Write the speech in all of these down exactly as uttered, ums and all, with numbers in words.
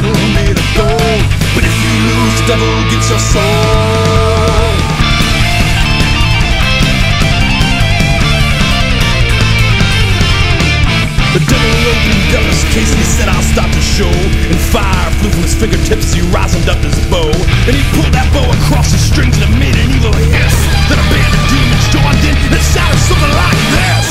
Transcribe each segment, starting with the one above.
fiddle made of gold. But if you lose, the devil gets your soul. The devil opened up his case and he said, I'll stop the show. And fire flew from his fingertips, he rosined up his bow. And he pulled that bow across the strings and it made an evil hiss. Then a band of demons joined in and it sounded something like this.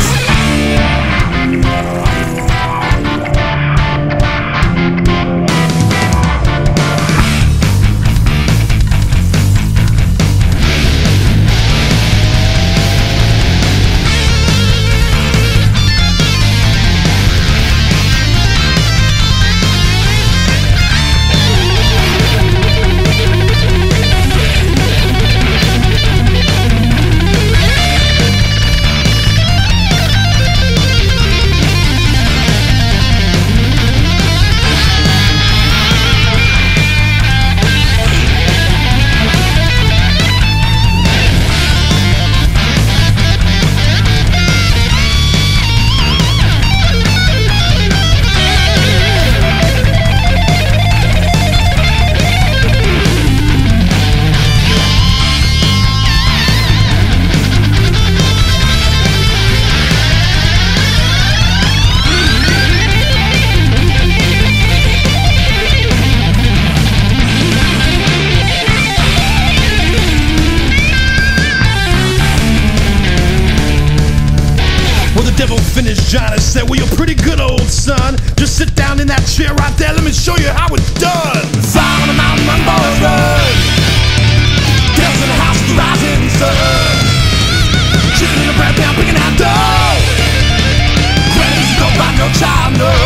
Finished John and said, well, you're pretty good, old son. Just sit down in that chair right there, let me show you how it's done. Fire on the mountain, run, boys, run. Girls in the house with the rising sun. Chicken in the bread pan, picking out dough. Grannies don't find no child, no.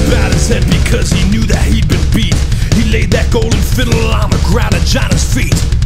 Because he knew that he'd been beat. He laid that golden fiddle on the ground at John's feet.